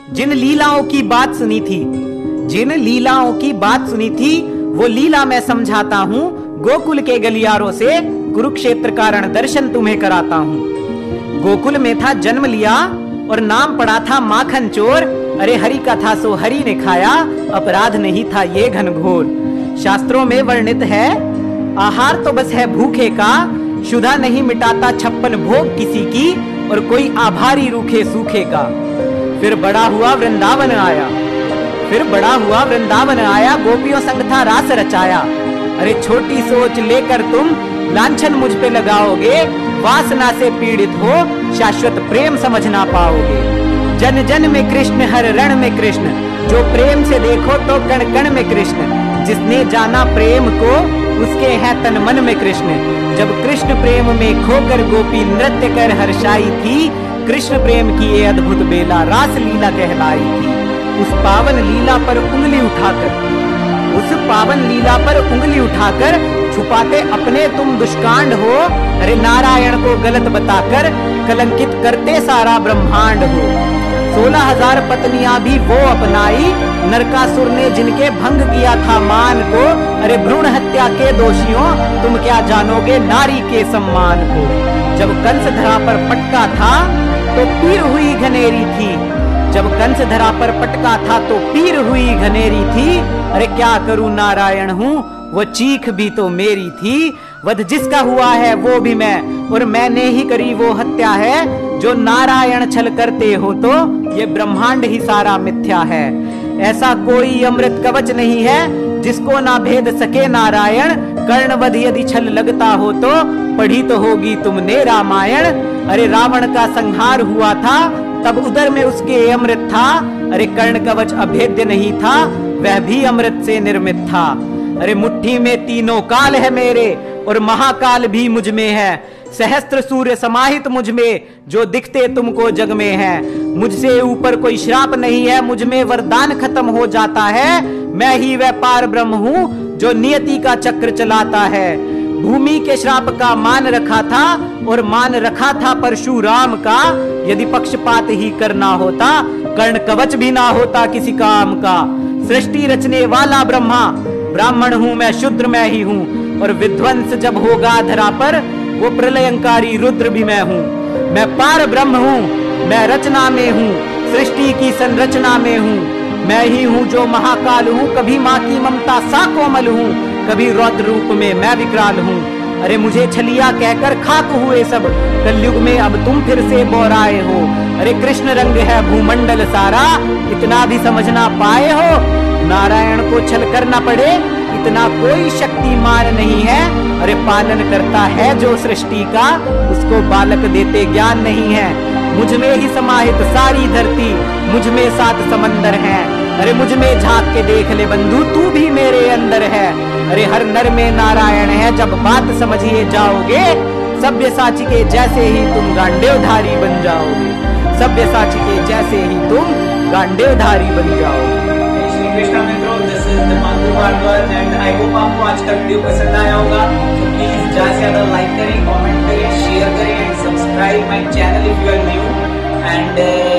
जिन लीलाओं की बात सुनी थी, जिन लीलाओं की बात सुनी थी, वो लीला मैं समझाता हूँ। गोकुल के गलियारों से कुरुक्षेत्र का रण दर्शन तुम्हें कराता हूँ। गोकुल में था जन्म लिया और नाम पड़ा था माखन चोर। अरे हरि का था सो हरि ने खाया, अपराध नहीं था ये घनघोर। शास्त्रों में वर्णित है, आहार तो बस है भूखे का, शुदा नहीं मिटाता 56 भोग किसी की, और कोई आभारी रूखे सूखे का। फिर बड़ा हुआ वृंदावन आया, फिर बड़ा हुआ वृंदावन आया, गोपियों संग था रास रचाया। अरे छोटी सोच लेकर तुम लांछन मुझ पे लगाओगे, वासना से पीड़ित हो शाश्वत प्रेम समझ ना पाओगे। जन जन में कृष्ण, हर रण में कृष्ण, जो प्रेम से देखो तो कण कण में कृष्ण। जिसने जाना प्रेम को उसके है तन मन में कृष्ण। जब कृष्ण प्रेम में खोकर गोपी नृत्य कर हर्षाई थी, कृष्ण प्रेम की ये अद्भुत बेला रास लीला कहलाई थी। उस पावन लीला पर उंगली उठाकर, उस पावन लीला पर उंगली उठाकर छुपाते अपने तुम दुष्कांड हो। अरे नारायण को गलत बताकर कलंकित करते सारा ब्रह्मांड हो। 16,000 पत्नियां भी वो अपनाई, नरकासुर ने जिनके भंग किया था मान को। अरे भ्रूण हत्या के दोषियों, तुम क्या जानोगे नारी के सम्मान को। जब कंस धरा पर पटका था तो पीर हुई घनेरी थी, जब कंस धरा पर पटका था तो पीर हुई घनेरी थी। अरे क्या करूं नारायण हूं, वो चीख भी तो मेरी थी। वध जिसका हुआ है वो भी मैं, और मैंने ही करी वो हत्या है। जो नारायण छल करते हो तो ये ब्रह्मांड ही सारा मिथ्या है। ऐसा कोई अमृत कवच नहीं है जिसको ना भेद सके नारायण। कर्णवध यदि छल लगता हो तो पढ़ी तो होगी तुमने रामायण। अरे रावण का संहार हुआ था तब उदर में उसके अमृत था। अरे कर्ण कवच अभेद्य नहीं था, वह भी अमृत से निर्मित था। अरे मुट्ठी में तीनों काल है मेरे, और महाकाल भी मुझ में है। सहस्त्र सूर्य समाहित मुझ में, जो दिखते तुमको जग में है। मुझसे ऊपर कोई श्राप नहीं है, मुझ में वरदान खत्म हो जाता है। मैं ही वह पार ब्रह्म हूँ जो नियति का चक्र चलाता है। भूमि के श्राप का मान रखा था, और मान रखा था परशुराम का। यदि पक्षपात ही करना होता, कर्ण कवच भी ना होता किसी काम का। सृष्टि रचने वाला ब्रह्मा, ब्राह्मण हूँ मैं, शूद्र मैं ही हूँ। और विध्वंस जब होगा धरा पर, वो प्रलयंकारी रुद्र भी मैं हूँ। मैं पार ब्रह्म हूँ, मैं रचना में हूँ, सृष्टि की संरचना में हूँ। मैं ही हूँ जो महाकाल हूँ, कभी माँ की ममता सा कोमल हूँ, कभी रौद्र रूप में मैं विकराल हूँ। अरे मुझे छलिया कहकर खाक हुए सब, कलयुग में अब तुम फिर से बोराए हो। अरे कृष्ण रंग है भूमंडल सारा, इतना भी समझ ना पाए हो। नारायण को छल करना पड़े इतना कोई शक्तिमान नहीं है। अरे पालन करता है जो सृष्टि का, उसको बालक देते ज्ञान नहीं है। मुझ में ही समाहित सारी धरती, मुझ में 7 समंदर हैं। अरे मुझ में झांक के देख ले बंधु, तू भी मेरे अंदर है। अरे हर नर में नारायण है, जब बात समझिए जाओगे। सब्यसाची के जैसे ही तुम गांडेवधारी बन जाओगे, सब्यसाची के जैसे ही तुम गांडेवधारी बन जाओगे। श्री कृष्ण मित्रों, this is Deepankar Bhardwaj and I hope आपको आज का वीडियो पसंद आया होगा। तो प्लीज ज्यादा से ज्यादा लाइक करें, कमेंट करें, शेयर करें and subscribe my channel if you are new. And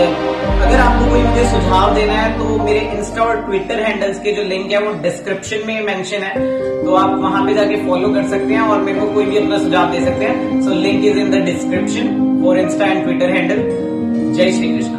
अगर आपको कोई मुझे सुझाव देना है तो मेरे इंस्टा और ट्विटर हैंडल्स के जो लिंक है वो डिस्क्रिप्शन में मेंशन है, तो आप वहां पे जाके फॉलो कर सकते हैं और मेरे को कोई भी अपना सुझाव दे सकते हैं। So link is in the description for insta and Twitter handle. जय श्री कृष्ण।